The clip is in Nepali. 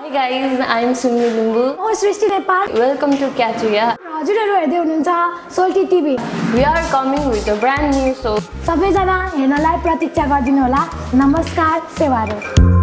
Hey guys, I'm Sumni Limbu. म सृष्टि नेपाल. Welcome to Katuya. हजुरहरु हेर्दै हुनुहुन्छ Solti TV. We are coming with a brand new show. सबैजना हेर्नलाई प्रतीक्षा गरिदिनु होला. नमस्कार, सेवारो.